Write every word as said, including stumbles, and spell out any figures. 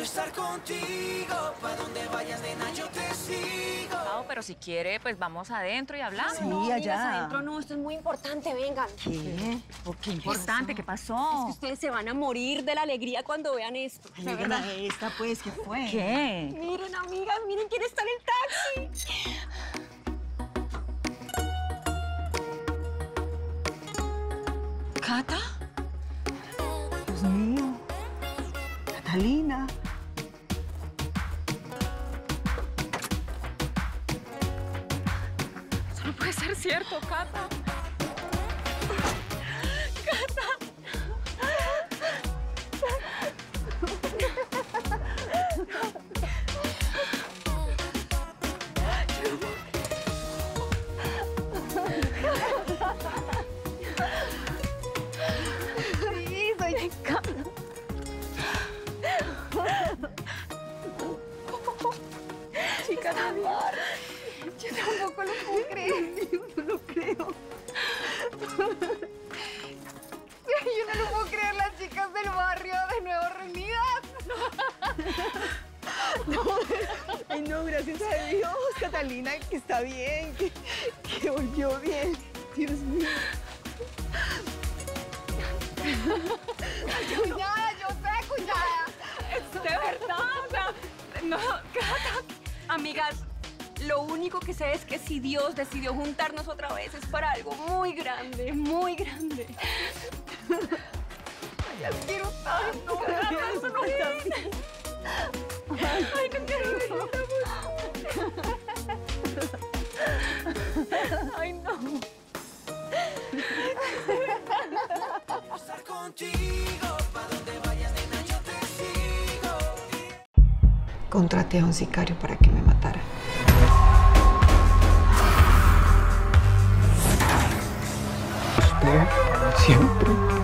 estar contigo, pa' donde vayas, nena, yo te sigo. Pero si quiere, pues vamos adentro y hablamos. Sí, no, allá. amigas, adentro no, esto es muy importante, vengan. ¿Qué? ¿Por qué importante? ¿Qué pasó? Es que ustedes se van a morir de la alegría cuando vean esto. Ay, de miren verdad. a esta, pues, ¿qué fue? ¿Qué? Miren, amigas, miren quién está en el taxi. ¿Cata? Dios mío. Catalina. Eso no puede ser cierto, Cata. Sí, soy Cata. Chicas, yo tampoco lo puedo creer. Yo no lo creo. Yo no lo puedo creer, las chicas del barrio de nuevo reunidas. No, ay, no, gracias a Dios, Catalina, que está bien, que, que volvió bien. Dios mío. Cuñada, yo sé, cuñada. De verdad, o sea, no, Cata. Amigas, lo único que sé es que si Dios decidió juntarnos otra vez es para algo muy grande, muy grande. Ay, las quiero tanto. Eso no está bien. Ay, no quiero Ay, no. Estar contigo, pa' donde vayas, nena, yo te sigo. Contraté a un sicario para que me matara. Usted siempre